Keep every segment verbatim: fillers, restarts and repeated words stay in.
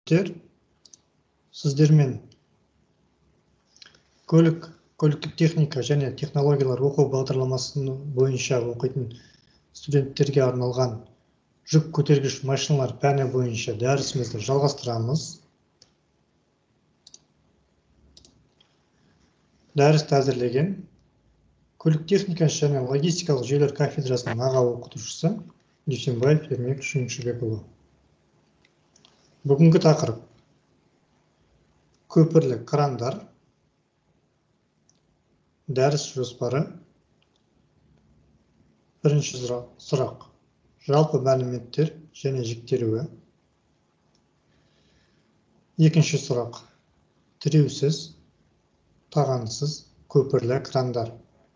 Тер, сіздермен көлік, көліктік техника және технологиялар оқу бағдарламасының бойынша оқитын студенттерге арналған жүк көтергіш машиналар пәні бойынша дәрісімізді жалғастырамыз. Дәрісті әзірлеген көлік техникасы және логистикалық жүйелер кафедрасының аға оқытушысы Дүйсенбаев Ермек Шүйіншібекұлы. Бүгінгі тақырып көпірлі крандар, дәріс жоспары. Бірінші сұрақ, жалпы мәліметтер және жіктелуі. Екінші сұрақ, тіреусіз, тағансыз көпірлі крандар.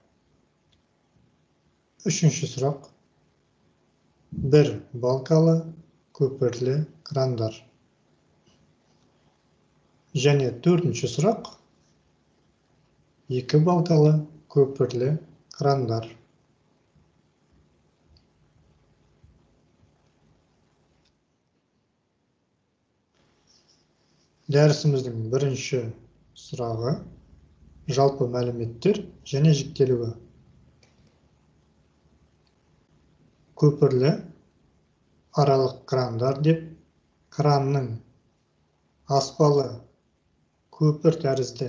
Үшінші сұрақ, бір балкалы көпірлі крандар. Және төртінші сұрақ, екі балкалы көпірлі крандар. Дәрісіміздің бірінші сұрағы, жалпы мәліметтер және жіктелуі. Көпірлі аралық крандар деп, кранның аспалы көпір тәрізді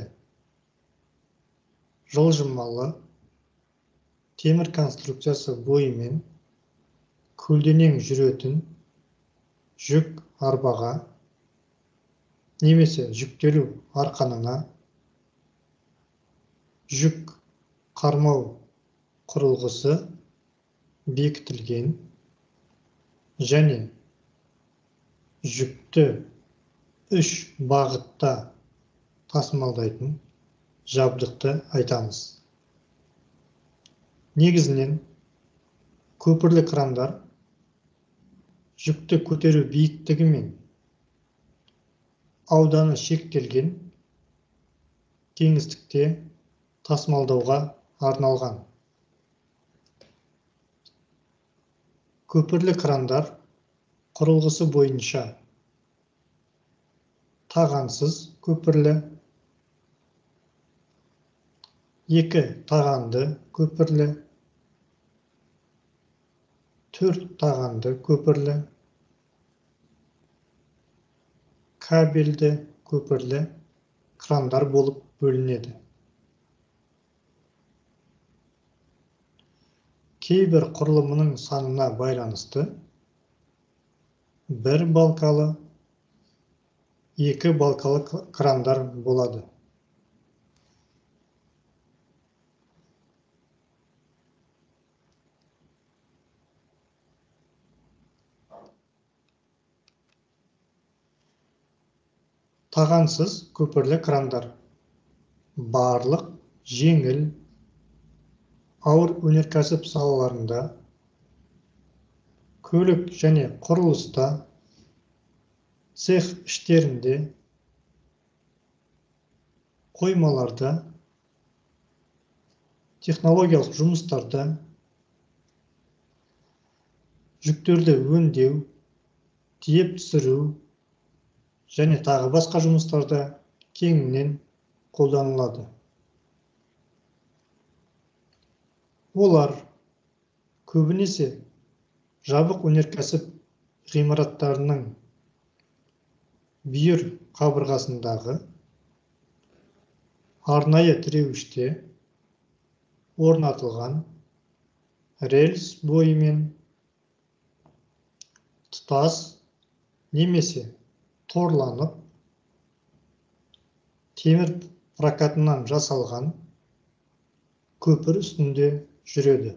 жылжымалы темір конструкциясы бойымен көлденең жүретін жүк арбаға немесе жүктелу арқанына жүк қармау құрылғысы бекітілген және жүкті үш бағытта тасымалдайтын жабдықты айтамыз. Негізінен көпірлі крандар жүкті көтеру биіктігі мен ауданы шектелген кеңістікте тасымалдауға арналған. Көпірлі крандар құрылғысы бойынша тағансыз көпірлі, екі тағанды көпірлі, төрт тағанды көпірлі, кабельді көпірлі крандар болып бөлінеді. Кейбір құрылымының санына байланысты бір балкалы, екі балкалы крандар болады. Тағансыз көпірлі крандар барлық жеңіл, ауыр өнеркәсіп салаларында, көлік және құрылыста, цех іштерінде, қоймаларда, технологиялық жұмыстарда, жүктерді өңдеу, тиеп түсіру және тағы басқа жұмыстарда кеңінен қолданылады. Олар көбінесе жабық өнеркәсіп ғимараттарының бүйір қабырғасындағы арнайы тіреуіште орнатылған рельс бойымен тұтас немесе торланып темір прокатынан жасалған көпір үстінде жүреді.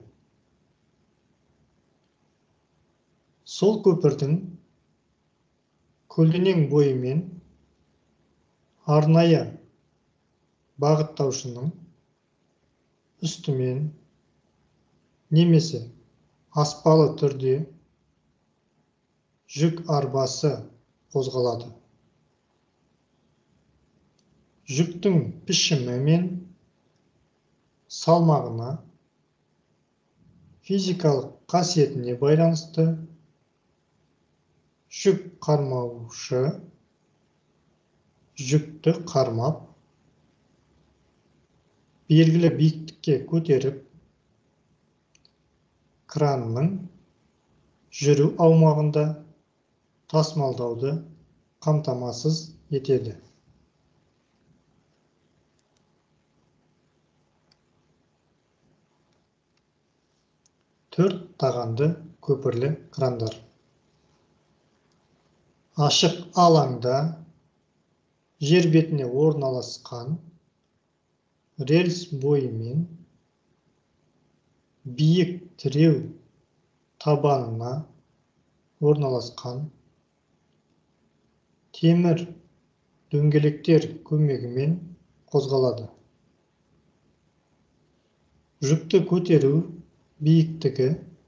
Сол көпірдің көлденең бойымен арнайы бағыттаушының үстімен немесе аспалы түрде жүк арбасы қозғалады. Жүктің пішімі мен салмағына, физикалық қасиетіне байланысты жүк қармаушы жүкті қармап, белгілі биіктікке көтеріп, кранның жүру аумағында тасымалдауды қамтамасыз етеді. Төрт тағанды көпірлі крандар. Ашық алаңда жер бетіне орналасқан рельс бойымен биік тіреу табанына орналасқан темір дөңгелектер көмегімен қозғалады. Жүкті көтеру биіктігі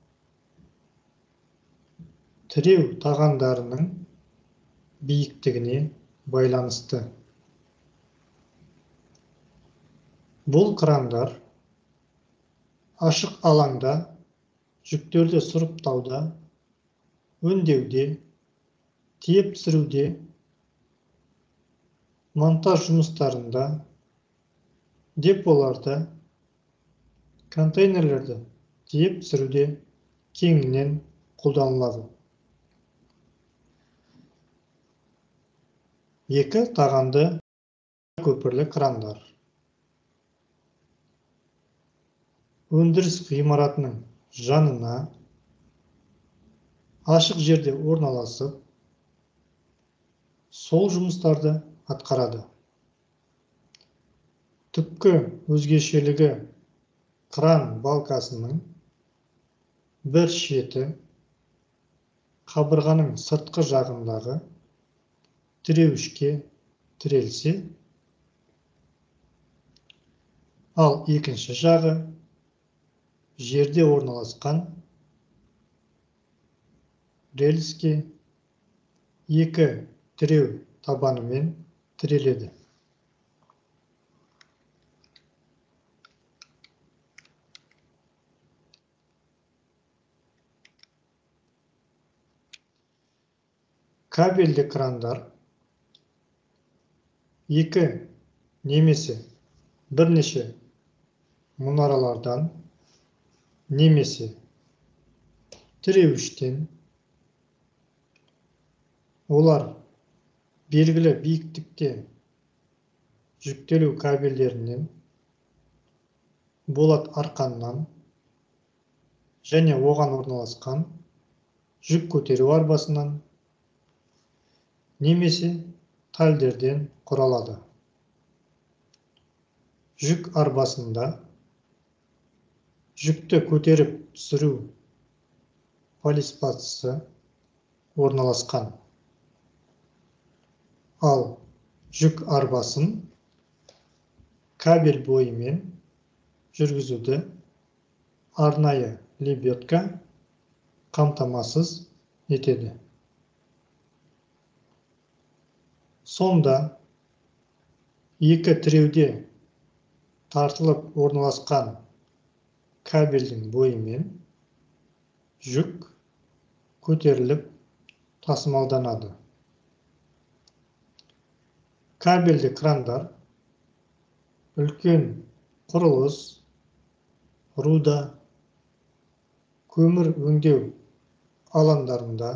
тіреу тағандарының биіктігіне байланысты. Бұл крандар ашық алаңда жүктерді сұрыптауда, өңдеуде, тиеп түсіруде, монтаж жұмыстарында, деполарда, контейнерлерді тиеп түсіруде кеңінен қолданылады. Екі тағанды көпірлі крандар. Өндіріс ғимаратының жанына ашық жерде орналасып, сол жұмыстарды атқарады. Түпкі өзгешелігі кран балкасының бір шеті қабырғаның сыртқы жағындағы тіреуішке тірелсе, ал екінші жағы жерде орналасқан рельске екі тіреу табанымен тіреледі. Кабельді крандар екі немесе бірнеше мұнаралардан немесе тіреуіштен, олар белгілі биіктікте жүктелу кабельдерінен, болат арқаннан және оған орналасқан жүк көтеру арбасынан немесе тальдерден құралады. Жүк арбасында жүкті көтеріп түсіру полиспатысы орналасқан. Ал жүк арбасын кабель бойымен жүргізуді арнайы лебедка қамтамасыз етеді. Сонда екі тіреуде тартылып орналасқан кабельдің бойымен жүк көтеріліп тасымалданады. Кабельді крандар үлкен құрылыс, руда, көмір өңдеу алаңдарында,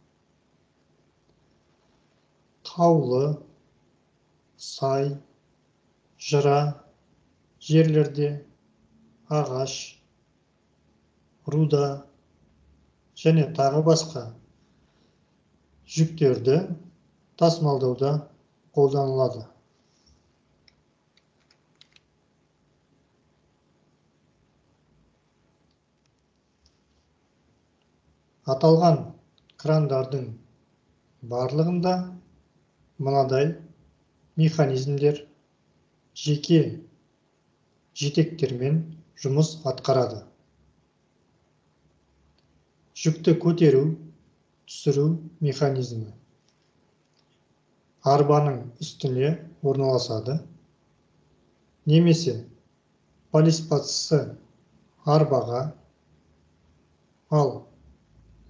таулы, сай, жыра жерлерде ағаш, руда және тағы басқа жүктерді тасымалдауда қолданылады. Аталған крандардың барлығында мынадай механизмдер жеке жетектермен жұмыс атқарады. Жүкті көтеру, түсіру механизмі арбаның үстіне орналасады, немесе полиспатысы арбаға, ал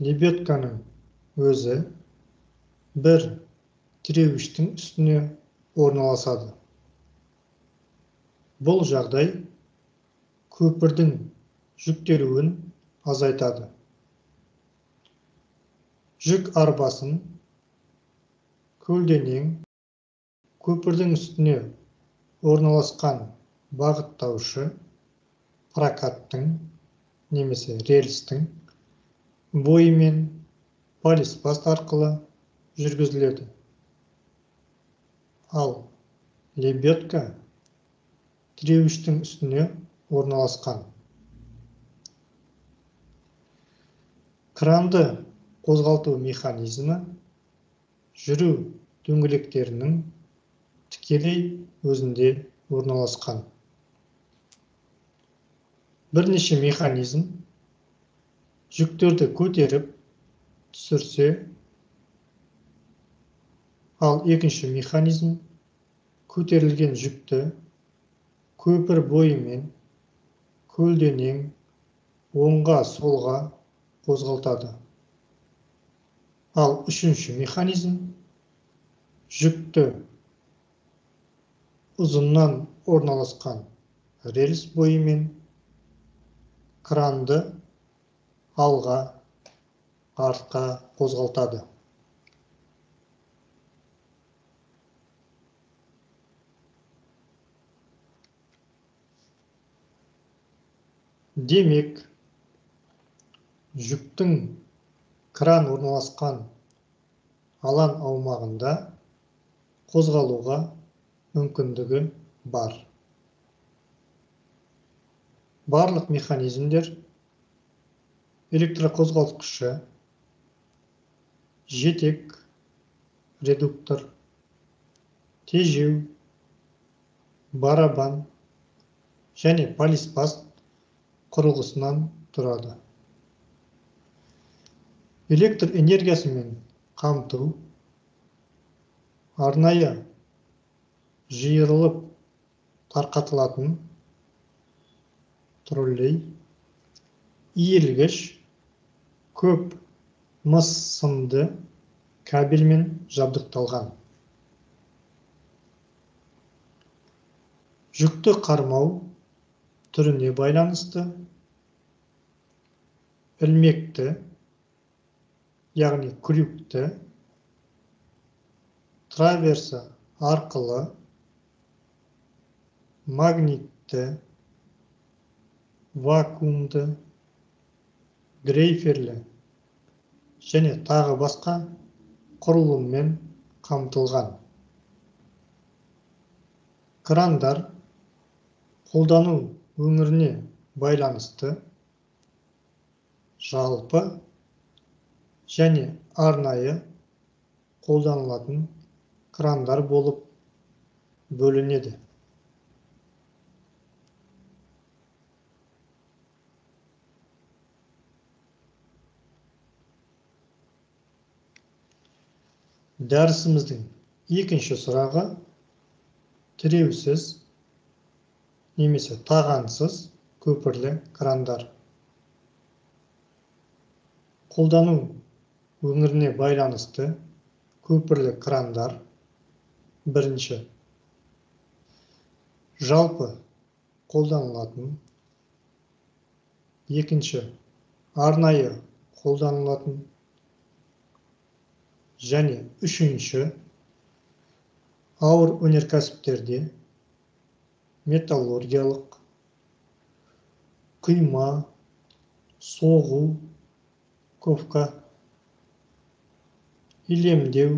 лебедканың өзі бір тіреуіштің үстіне орналасады. Бұл жағдай көпірдің жүктелуін азайтады. Жүк арбасын көлденең көпірдің үстіне орналасқан бағыттаушы прокаттың немесе рельстің бойымен полиспаст арқылы жүргізіледі. Ал лебедка тіреуіштің үстіне орналасқан. Кранды қозғалту механизмі жүру дөңгелектерінің тікелей өзінде орналасқан. Бірнеше механизм жүктерді көтеріп түсірсе, ал екінші механизм көтерілген жүкті көпір бойымен көлденең оңға солға қозғалтады. Ал үшінші механизм жүкті ұзыннан орналасқан рельс бойымен кранды алға, артқа қозғалтады. Демек, жүктің кран орналасқан алаң аумағында қозғалуға мүмкіндігі бар. Барлық механизмдер электрқозғалтқышы, жетек, редуктор, тежеу, барабан және полиспаст құрылғысынан тұрады. Электр энергиясымен қамту арнайы жиырылып тарқатылатын троллей, иілгіш, көп мыс сымды кабельмен жабдықталған. Жүкті қармау түріне байланысты ілмекті, яғни крюкті, траверса арқылы, магнитті, вакуумды, грейферлі және тағы басқа құрылыммен қамтылған. Крандар қолдану өңіріне байланысты жалпы және арнайы қолданылатын крандар болып бөлінеді. Дәрісіміздің екінші сұрағы тіреусіз немесе тағансыз көпірлі крандар. Қолдану өңіріне байланысты көпірлі крандар. Бірінші, жалпы қолданылатын. Екінші, арнайы қолданылатын. Және үшінші, ауыр өнеркәсіптерде металлургиялық, құйма, соғу, ковка, илемдеу,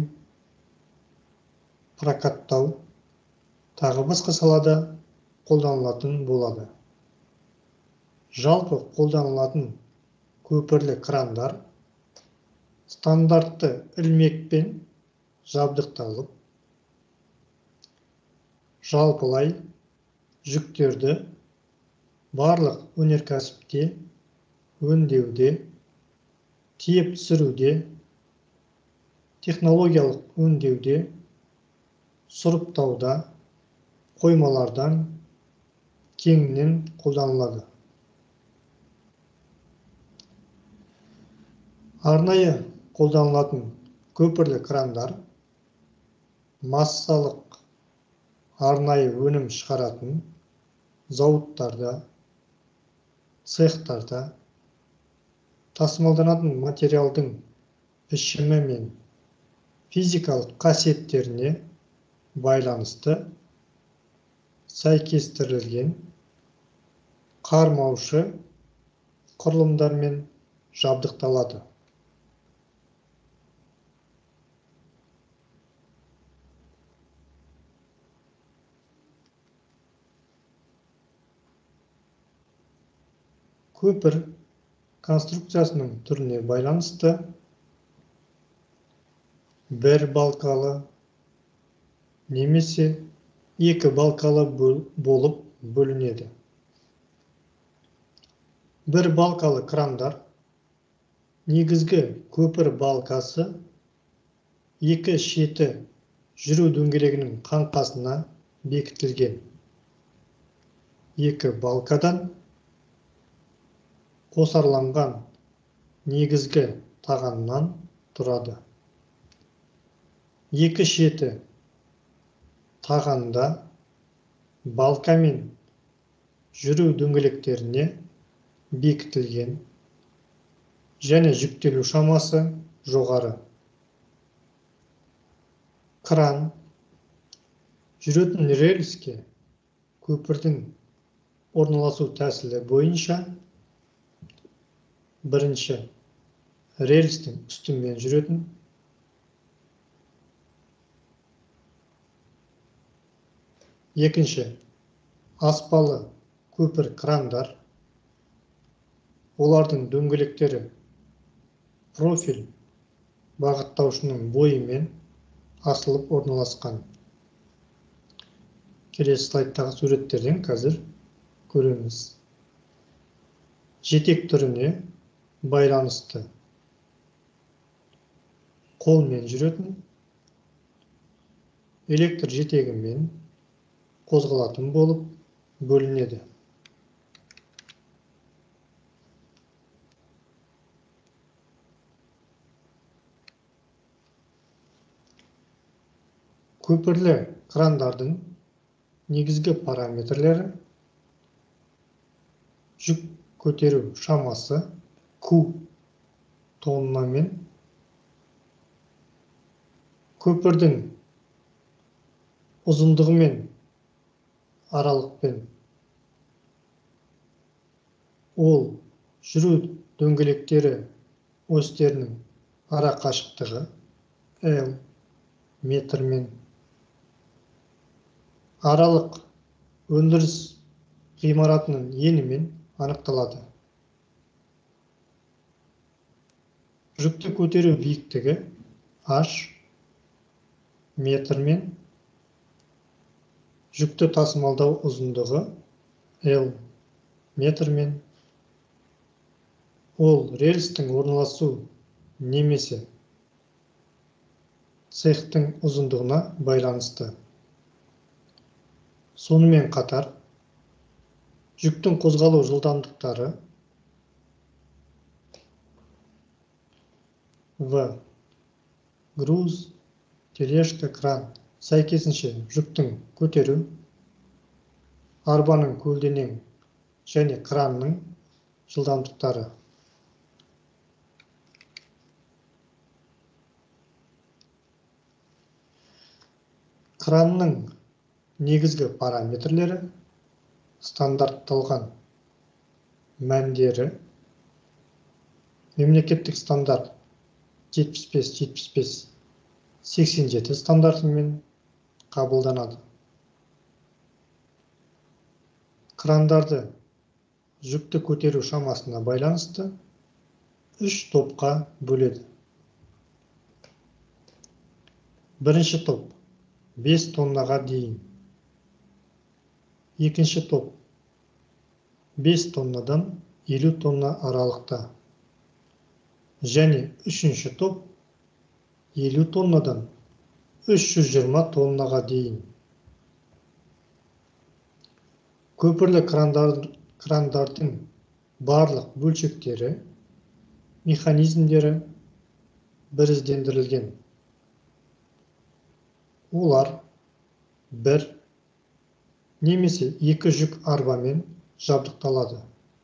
прокаттау, тағы басқа салада қолданылатын болады. Жалпы қолданылатын көпірлі крандар стандартты ілмекпен жабдықталып, жалпылай жүктерді барлық өнеркәсіпте, өңдеуде, тиеп түсіруде, технологиялық өңдеуде, сұрыптауда, қоймалардан кеңінен қолданылады. Арнайы қолданылатын көпірлі крандар массалық арнайы өнім шығаратын зауыттарда, цехтарда тасымалданатын материалдың пішімі мен физикалық қасиеттеріне байланысты сәйкестірілген қармаушы құрылымдармен жабдықталады. Көпір конструкциясының түріне байланысты бір балкалы немесе екі балкалы болып бөлінеді. Бір балкалы крандар негізгі көпір балкасы екі шеті жүру дөңгелегінің қаңқасына бекітілген. Екі балкадан қосарланған негізгі тағаннан тұрады. Екі шеті тағанда балка мен жүру дөңгелектеріне бекітілген және жүктелу шамасы жоғары. Кран жүретін рельске көпірдің орналасу тәсілі бойынша бірінші рельстің үстімен жүретін, екінші аспалы көпір крандар, олардың дөңгелектері профиль бағыттаушының бойымен асылып орналасқан. Келесі слайдтағы суреттерден қазір көреміз. Жетек түріне байланысты қолмен жүретін, электр жетегімен қозғалатын болып бөлінеді. Көпірлі крандардың негізгі параметрлері жүк көтеру шамасы Q тоннамен, көпірдің ұзындығы мен аралықпен, ол жүру дөңгелектері осьтерінің ара қашықтығы L метрмен, аралық өндіріс ғимаратының енімен анықталады. Жүкті көтеру биіктігі H метрмен, жүкті тасымалдау ұзындығы L метрмен, ол рельстің орналасу немесе цехтың ұзындығына байланысты. Сонымен қатар, жүктің қозғалу жылдамдықтары V, груз, тележка, кран, сәйкесінше жүктің көтеру, арбаның көлденең және кранның жылдамдықтары. Кранның негізгі параметрлері стандартталған мәндері, мемлекеттік стандарт жетпіс бес жетпіс бес сексен жеті стандартымен қабылданады. Крандарды жүкті көтеру шамасына байланысты үш топқа бөледі. Бірінші топ бес тоннаға дейін. Екінші топ бес тоннадан елу тонна аралықта. Және үшінші топ елу тоннадан үш жүз жиырма тоннаға дейін. Көпірлі крандардың барлық бөлшектері, механизмдері біріздендірілген. Олар бір немесе екі жүк арбамен жабдықталады.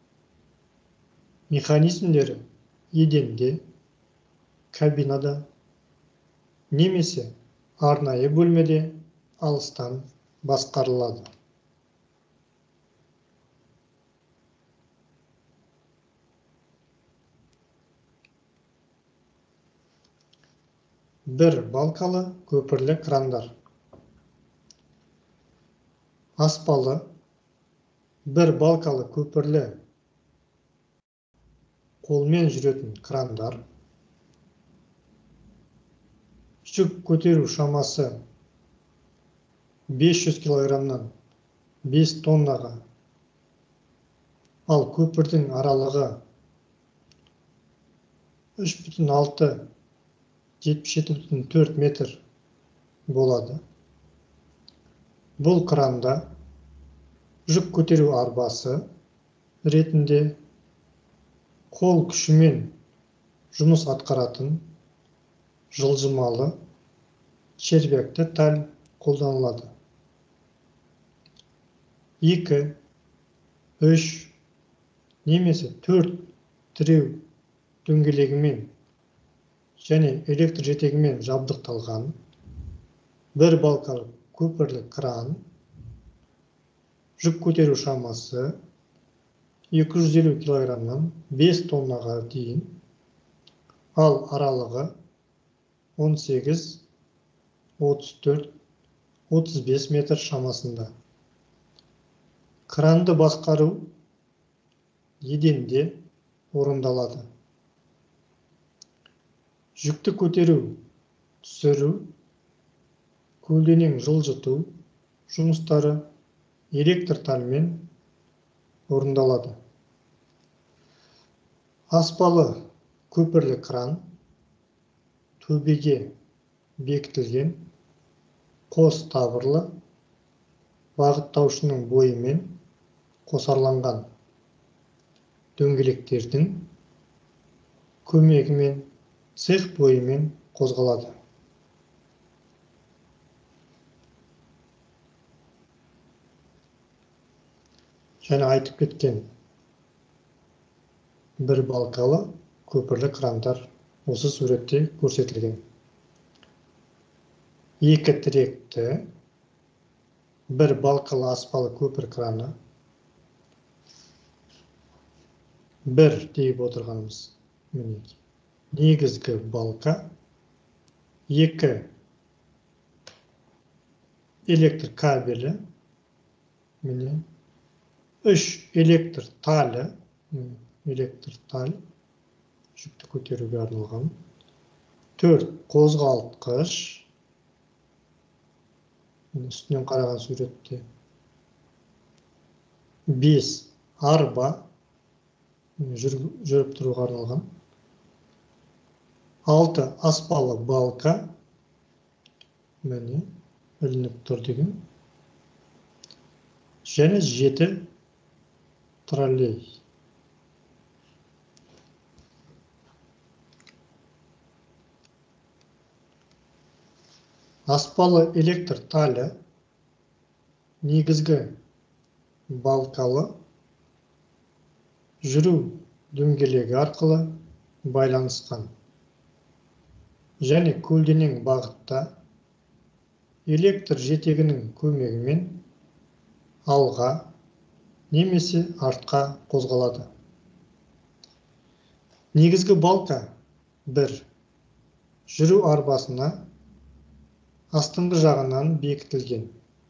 Механизмдері еденде, кабинада, немесе арнайы бөлмеде алыстан басқарылады. Бір балкалы көпірлі крандар. Аспалы бір балкалы көпірлі қолмен жүретін крандар. Жүк көтеру шамасы бес жүз килограммнан бес тоннаға, ал көпірдің аралығы үш бүтін алты жетпіс жеті бүтін төрт метр болады. Бұл кранда жүк көтеру арбасы ретінде қол күшімен жұмыс атқаратын жылжымалы червякті тал қолданылады. екі, үш немесе төрт тіреу дөңгелегімен және электр жетегімен жабдықталған бір балкалы көпірлі кран жүк көтеру шамасы екі жүз елу килограммнан бес тоннаға дейін, ал аралығы он сегіз, отыз төрт, отыз бес метр шамасында. Кранды басқару еденде орындалады. Жүкті көтеру, түсіру, көлденең жылжыту жұмыстары электр талмен орындалады. Аспалы көпірлі кран төбеге бекітілген қос табырлы бағыттаушының бойымен қосарланған дөңгелектердің көмегімен цех бойымен қозғалады. Және айтып кеткен бір балкалы көпірлі крандар осы суретте көрсетілген. Екі тіректі бір балкалы аспалы көпір краны, бір дейіп отырғанымыз мінеки. Негізгі балка, екі электр кабелі, міне, үш электр талы, электр тал, жүкті көтеруге арналған, төрт қозғалтқыш, үстінен қараған суретте, бес арба, жүріп тұруға арналған, алты аспалы балка, міне, ілініп тұр деген, және жеті троллей. Аспалы электр талы негізгі балкалы жүру дөңгелегі арқылы байланысқан. Және көлденең бағытта электр жетегінің көмегімен алға немесе артқа қозғалады. Негізгі балка бір. Жүру арбасына астыңғы жағынан бекітілген.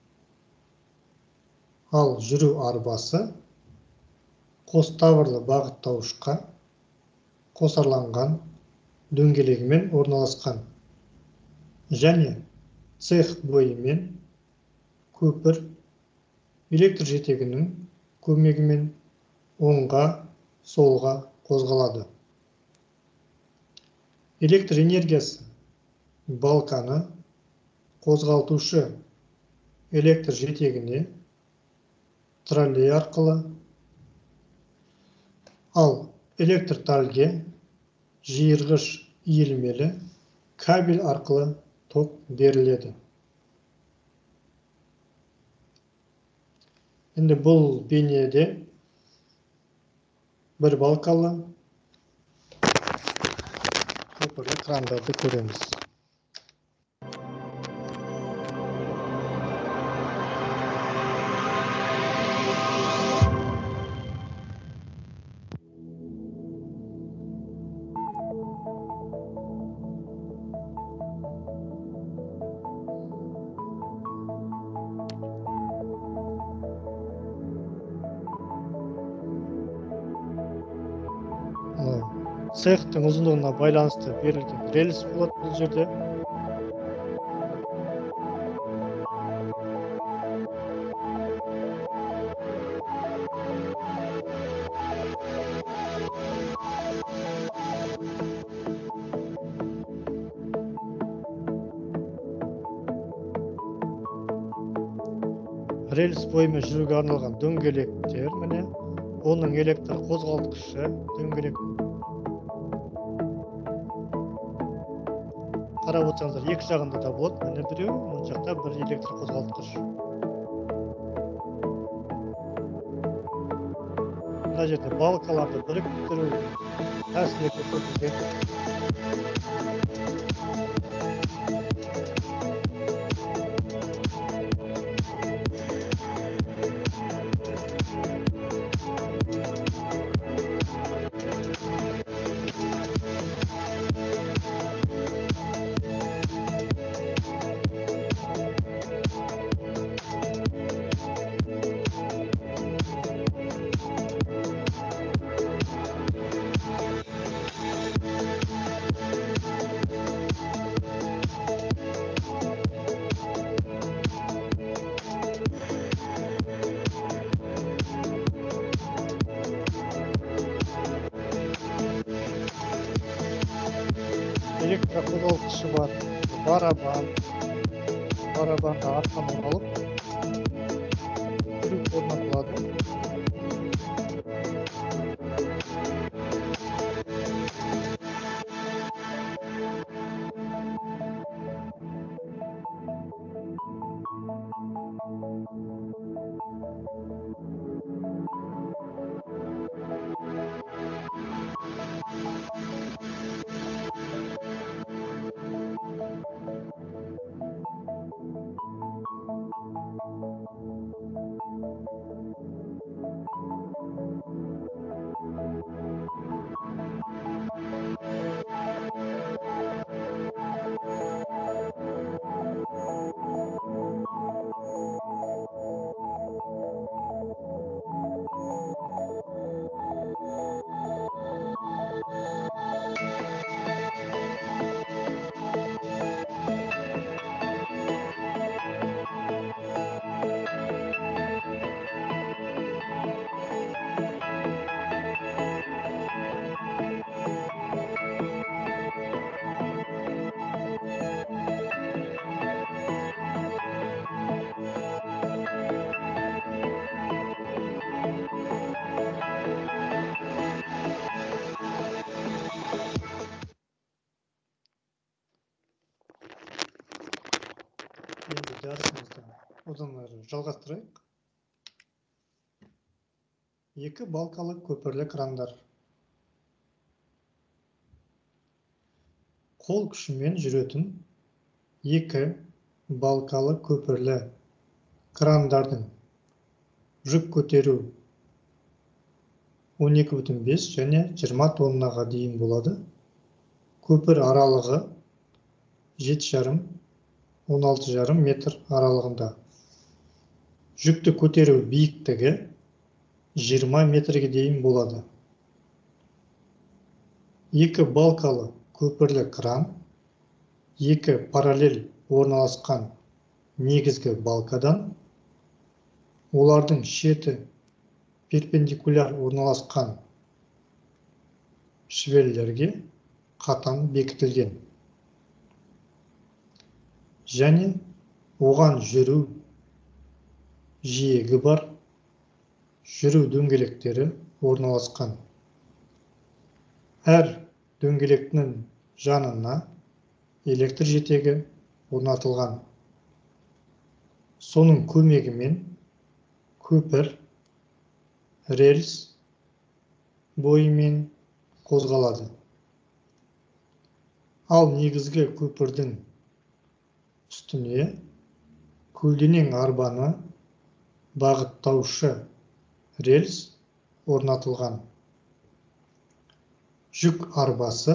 Ал жүру арбасы қос таврлы бағыттауышқа қосарланған дөңгелегімен орналасқан. Және цех бойымен көпір электр жетегінің көмегімен оңға, солға қозғалады. Электр энергиясы балканы қозғалтушы электр жетегіне троллей арқылы, ал электр талге жиырғыш иілмелі кабель арқылы ток беріледі. Енді бұл бейнеде бір балкалы көпірлі крандарды көреміз. Цехтың ұзындығына байланысты берілген рельс болады бұл жерде. Рельс бойымен жүруге арналған дөңгелектер, міне, оның электр қозғалтқышы дөңгелек. Қарап отырсаңыздар, екі жағында да болады, міне біреу, оң жақта бір электр қозғалтқыш. Мына жерде балкаларды біріктіру тәсілі көрсетілген. Электр қозғалтқышы бар, барабан, барабанға арқанын алып, крюк орнатылады. Енді дәрісімізді одан әрі жалғастырайық. Екі балкалы көпірлі крандар. Қол күшімен жүретін екі балкалы көпірлі крандардың жүк көтеру он екі бүтін бес және жиырма тоннаға дейін болады. Көпір аралығы жеті жарым он алты жарым метр аралығында. Жүкті көтеру биіктігі жиырма метрге дейін болады. Екі балкалы көпірлі кран, екі параллель орналасқан негізгі балкадан, олардың шеті перпендикуляр орналасқан швеллерге қатаң бекітілген. Және оған жүру жиегі бар жүру дөңгелектері орналасқан. Әр дөңгелектің жанына электр жетегі орнатылған. Соның көмегімен көпір рельс бойымен қозғалады. Ал негізгі көпірдің үстіне көлденең арбаны бағыттаушы рельс орнатылған. Жүк арбасы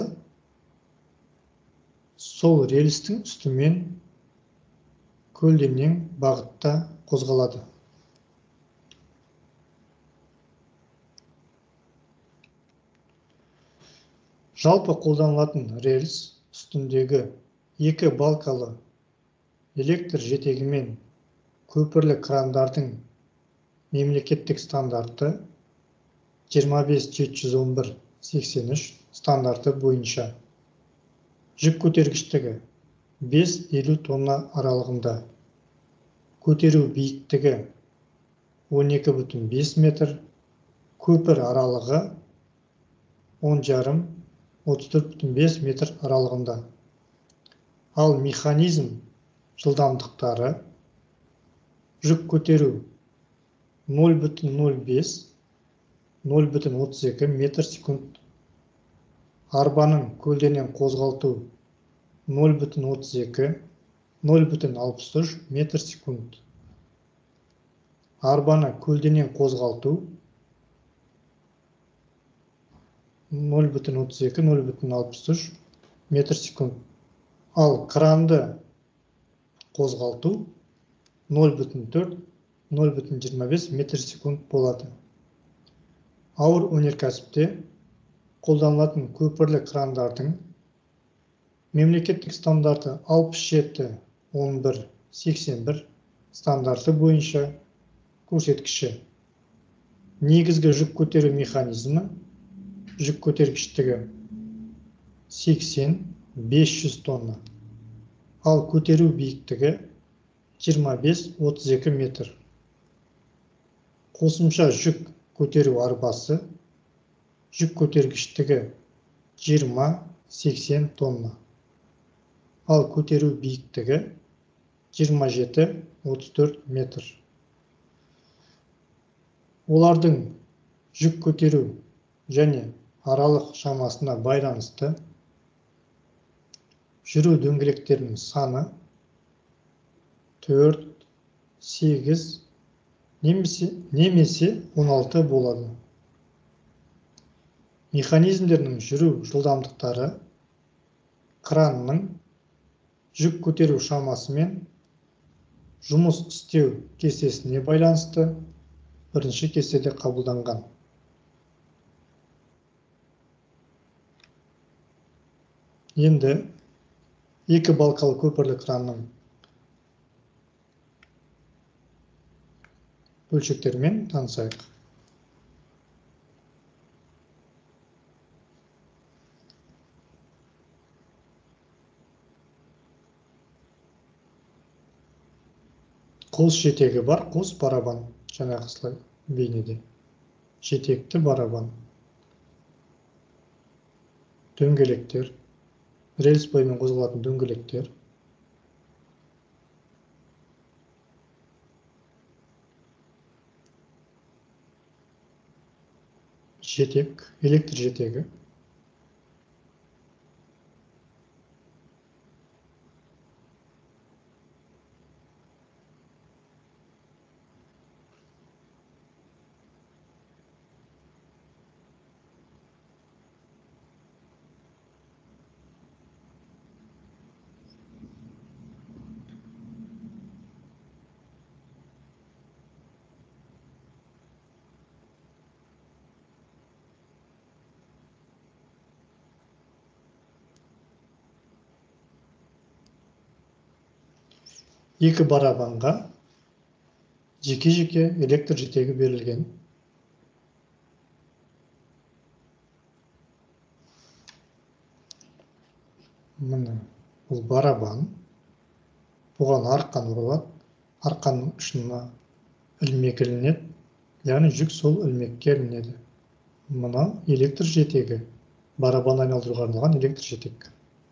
сол рельстің үстімен көлденең бағытта қозғалады. Жалпы қолданылатын рельс үстіндегі екі балкалы электр жетегімен көпірлі крандардың мемлекеттік стандарты жиырма бес жеті жүз он бір сексен үш стандарты бойынша жүк көтергіштігі бес елу тонна аралығында, көтеру биіктігі он екі бүтін бес метр, көпір аралығы он жарым отыз төрт бүтін бес метр аралығында. Ал механизм жылдамдықтары жүк көтеру нөл бүтін нөл бес нөл бүтін отыз екі метр секунд, арбаның көлденең қозғалту нөл бүтін отыз екі нөл бүтін алпыс үш метр секунд, арбаны көлденең қозғалту нөл бүтін отыз екі нөл бүтін алпыс үш метр секунд, ал кранды қозғалту нөл бүтін төрт нөл бүтін жиырма бес метр секунд болады. Ауыр өнеркәсіпте қолданылатын көпірлі крандардың мемлекеттік стандарты алпыс жеті он бір сексен бір стандарты бойынша көрсеткіші. Негізгі жүк көтеру механизмі жүк көтергіштігі сексен бес жүз тонна, ал көтеру биіктігі жиырма бес отыз екі метр. Қосымша жүк көтеру арбасы жүк көтергіштігі жиырма сексен тонна, ал көтеру биіктігі жиырма жеті отыз төрт метр. Олардың жүк көтеру және аралық шамасына байланысты жүру дөңгелектерінің саны төрт, сегіз немесе, немесе он алты болады. Механизмдерінің жүру жылдамдықтары кранның жүк көтеру шамасы мен жұмыс істеу кестесіне байланысты бірінші кестеде қабылданған. Енді екі балкалы көпірлі кранның бөлшектерімен танысайық. Қос жетегі бар, қос барабан, жаңағысылай бейнеде. Жетекті барабан, дөңгелектер, рельс бойымен қозғалатын дөңгелектер, жетек, электр жетегі, екі барабанға жеке-жеке электр жетегі берілген. Міне бұл барабан, бұған арқан ұрылады, арқанның ұшына ілмек ілінеді, яғни жүк сол ілмекке ілінеді. Мына электр жетегі, барабан айналдыруға арналған электр жетек.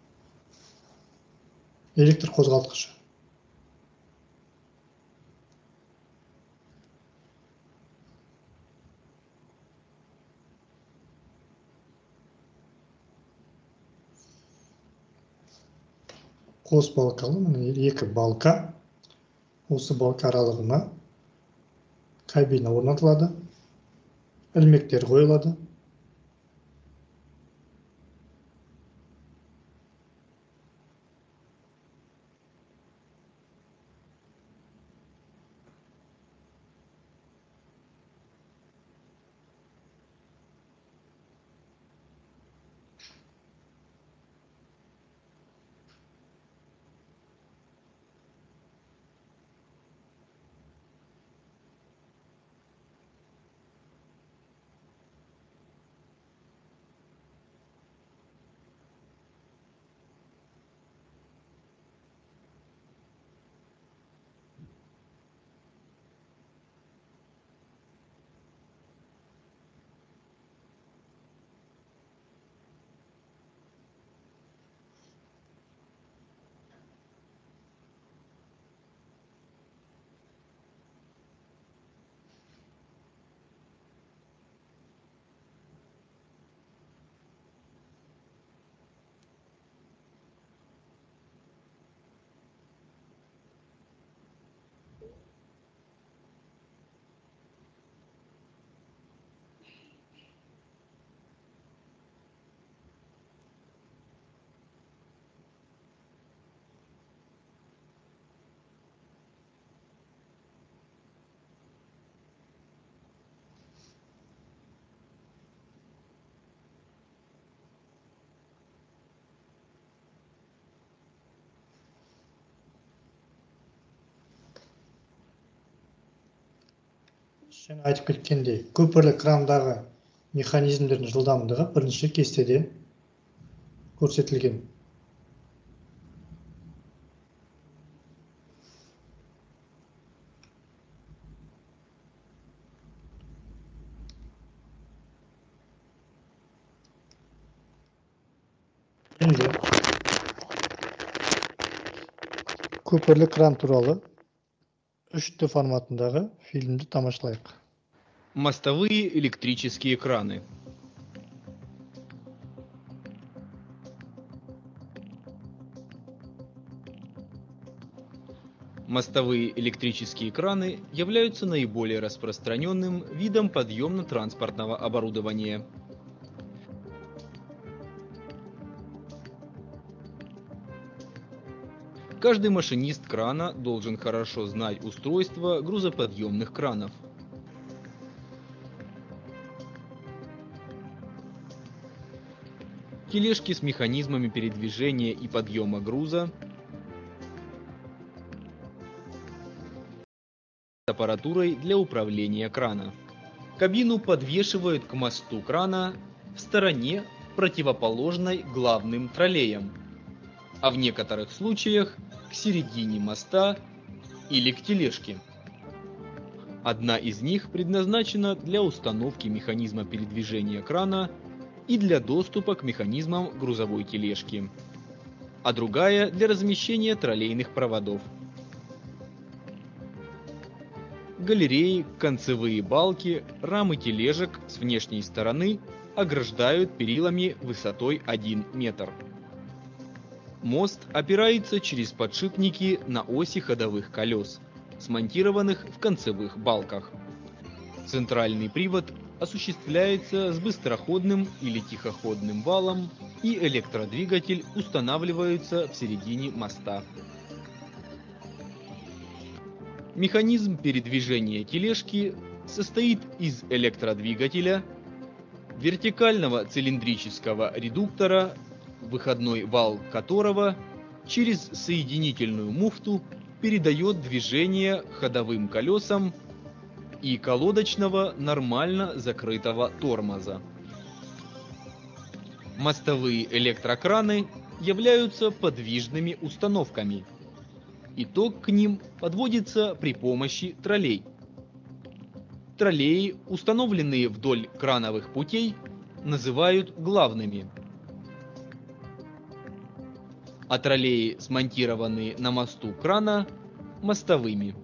Электр қозғалтқышы. қос балкалы, міне екі балка. Осы балка аралығына кабина орнатылады, ілмектер қойылады. Жаңа айтып кеткендей, көпірлі крандағы механизмдердің жылдамдығы бірінші кестеде көрсетілген. Енді көпірлі кран туралы үш дэ форматындағы фильмді тамашалайық. Мостовые электрические краны. Мостовые электрические краны являются наиболее распространенным видом подъемно-транспортного оборудования. Каждый машинист крана должен хорошо знать устройство грузоподъемных кранов. Тележки с механизмами передвижения и подъема груза, с аппаратурой для управления крана. Кабину подвешивают к мосту крана в стороне, противоположной главным троллеям, а в некоторых случаях к середине моста или к тележке. Одна из них предназначена для установки механизма передвижения крана и для доступа к механизмам грузовой тележки, а другая для размещения троллейных проводов. Галереи, концевые балки, рамы тележек с внешней стороны ограждают перилами высотой один метр. Мост опирается через подшипники на оси ходовых колес, смонтированных в концевых балках. Центральный привод осуществляется с быстроходным или тихоходным валом, и электродвигатель устанавливается в середине моста. Механизм передвижения тележки состоит из электродвигателя, вертикального цилиндрического редуктора, выходной вал которого через соединительную муфту передает движение ходовым колесам, и колодочного нормально закрытого тормоза. Мостовые электрокраны являются подвижными установками, и ток к ним подводится при помощи троллей. Троллеи, установленные вдоль крановых путей, называют главными, а троллеи, смонтированные на мосту крана, мостовыми.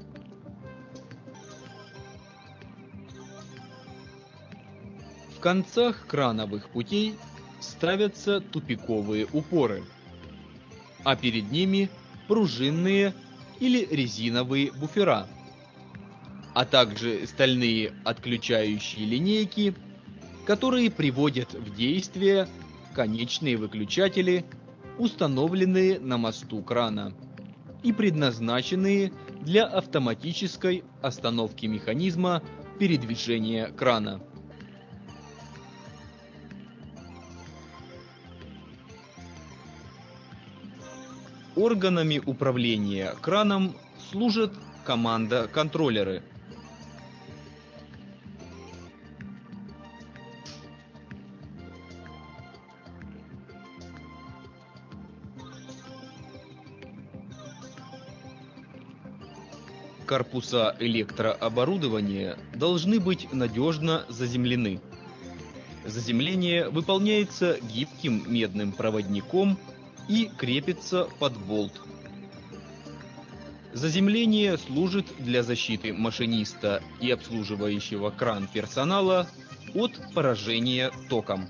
В концах крановых путей ставятся тупиковые упоры. а перед ними пружинные или резиновые буфера, а также стальные отключающие линейки, которые приводят в действие конечные выключатели, установленные на мосту крана и предназначенные для автоматической остановки механизма передвижения крана. Органами управления краном служат команда-контроллеры. Корпуса электрооборудования должны быть надежно заземлены. Заземление выполняется гибким медным проводником и крепится под болт. Заземление служит для защиты машиниста и обслуживающего кран персонала от поражения током.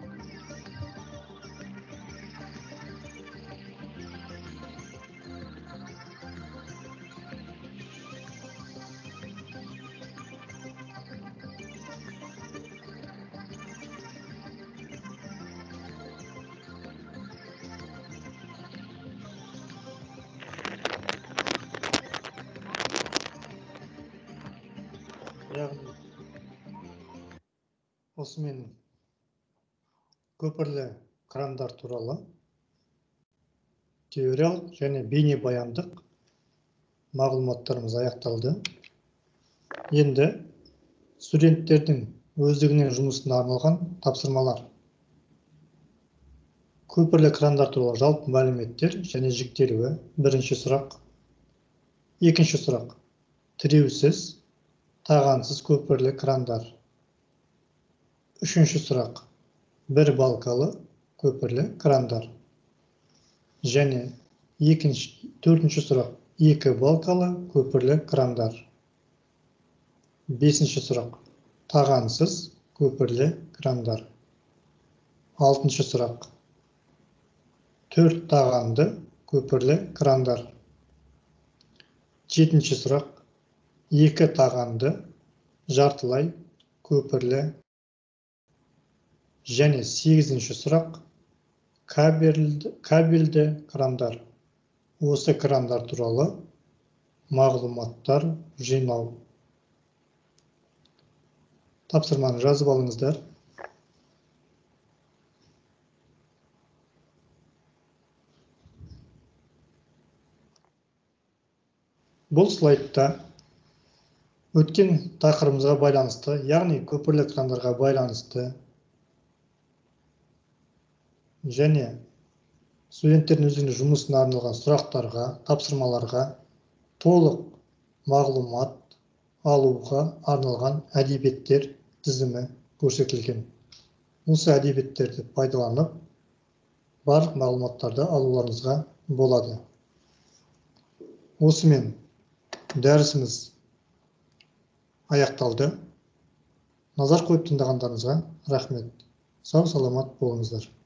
яғни осымен көпірлі крандар туралы теориялық және бейнебаяндық мағлұматтарымыз аяқталды. Енді студенттердің өздігінен жұмысына арналған тапсырмалар. Көпірлі крандар туралы жалпы мәліметтер және жіктелуі. Бірінші сұрақ. Екінші сұрақ. Тіреусіз, тағансыз көпірлі крандар. Үшінші сұрақ. Бір балкалы көпірлі крандар. Және екінші, төртінші сұрақ. Екі балкалы көпірлі крандар. Бесінші сұрақ. Тағансыз көпірлі крандар. Алтыншы сұрақ. Төрт тағанды көпірлі крандар. Жетінші сұрақ. Екі тағанды жартылай көпірлі. Және сегізінші сұрақ. Кабельді, кабельді крандар. Осы крандар туралы мағлұматтар жинау. Тапсырманы жазып алыңыздар. Бұл слайдта өткен тақырыбымызға байланысты, яғни көпірлі крандарға байланысты және студенттердің өзінің жұмысына арналған сұрақтарға, тапсырмаларға толық мағлұмат алуға арналған әдебиеттер тізімі көрсетілген. Осы әдебиеттерді пайдаланып, барлық мағлұматтарды алуларыңызға болады. Осымен дәрісіміз аяқталды. Назар қойып тыңдағандарыңызға рахмет. Сау саламат болыңыздар.